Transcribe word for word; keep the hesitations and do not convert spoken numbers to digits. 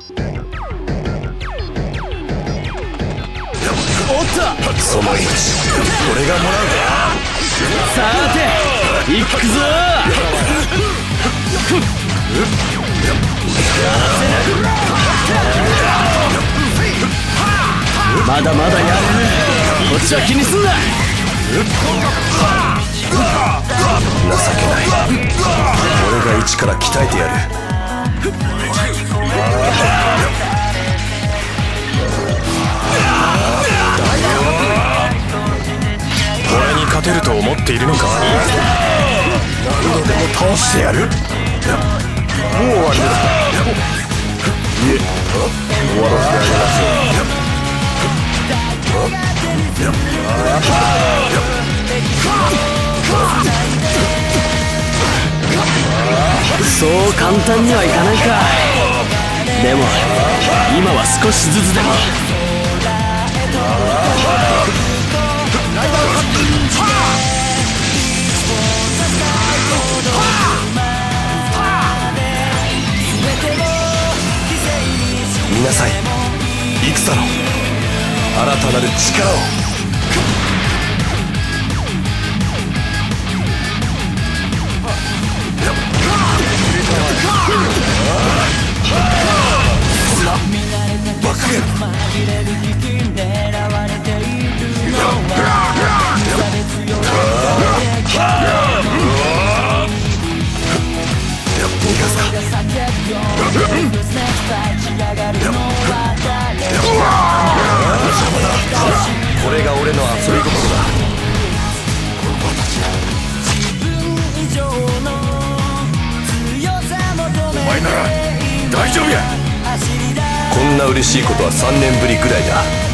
おっと、 その命俺がもらうか。 さて行くぞ。まだまだやれる。こっちは気にすんな。 情けない。俺が一から鍛えてやる。俺に勝てると思っているのか。何度でも倒してやる。もう終わりですか。いえ、終わらせてあげましょう。 そう簡単にはいかないか。でも今は少しずつでも。 見なさい、戦の新たなる力を。爆撃。これが俺の遊び心だ。お前なら大丈夫や。こんな嬉しいことはさんねんぶりぐらいだ。